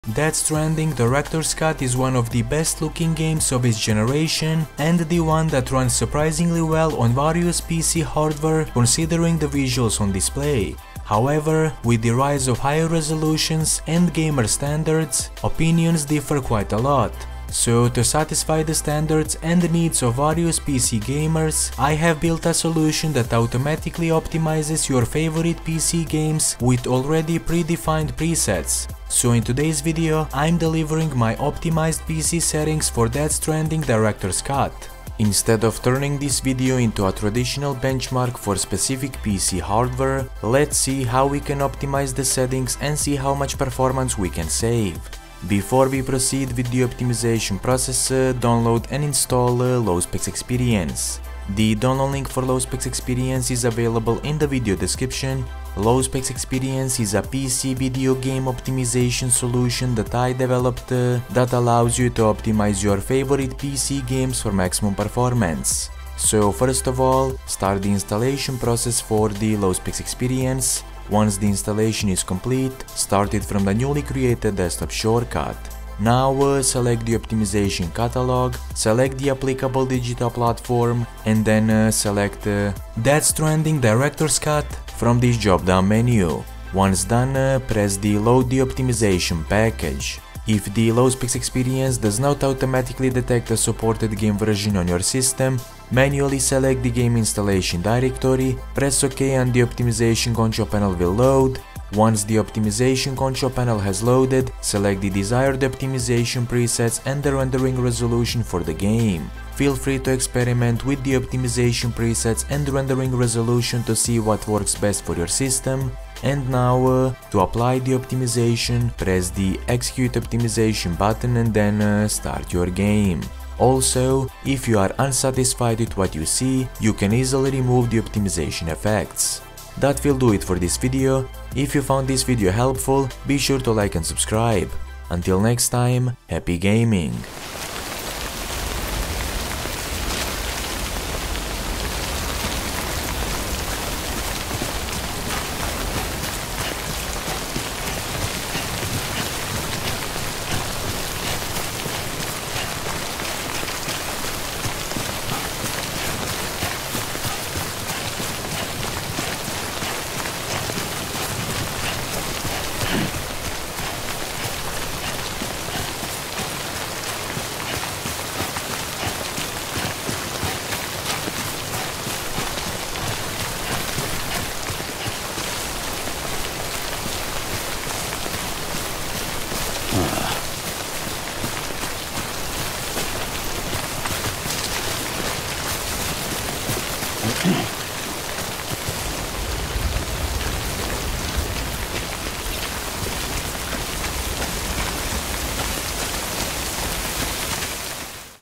Death Stranding Director's Cut is one of the best looking games of its generation and the one that runs surprisingly well on various PC hardware considering the visuals on display. However, with the rise of higher resolutions and gamer standards, opinions differ quite a lot. So to satisfy the standards and the needs of various PC gamers, I have built a solution that automatically optimizes your favorite PC games with already predefined presets. So in today's video, I'm delivering my optimized PC settings for Death Stranding Director's Cut. Instead of turning this video into a traditional benchmark for specific PC hardware, let's see how we can optimize the settings and see how much performance we can save. Before we proceed with the optimization process, download and install Low-Specs Experience. The download link for Low-Specs Experience is available in the video description. Low-Specs Experience is a PC video game optimization solution that I developed that allows you to optimize your favorite PC games for maximum performance. So first of all, start the installation process for the Low-Specs Experience. Once the installation is complete, start it from the newly created desktop shortcut. Now select the optimization catalog, select the applicable digital platform, and then select Death Stranding Director's Cut from this drop-down menu. Once done, press the Load the optimization package. If the Low-Specs Experience does not automatically detect a supported game version on your system, manually select the game installation directory, press OK and the optimization control panel will load. Once the optimization control panel has loaded, select the desired optimization presets and the rendering resolution for the game. Feel free to experiment with the optimization presets and rendering resolution to see what works best for your system. And now, to apply the optimization, press the Execute Optimization button and then start your game. Also, if you are unsatisfied with what you see, you can easily remove the optimization effects. That will do it for this video. If you found this video helpful, be sure to like and subscribe. Until next time, happy gaming! Okay.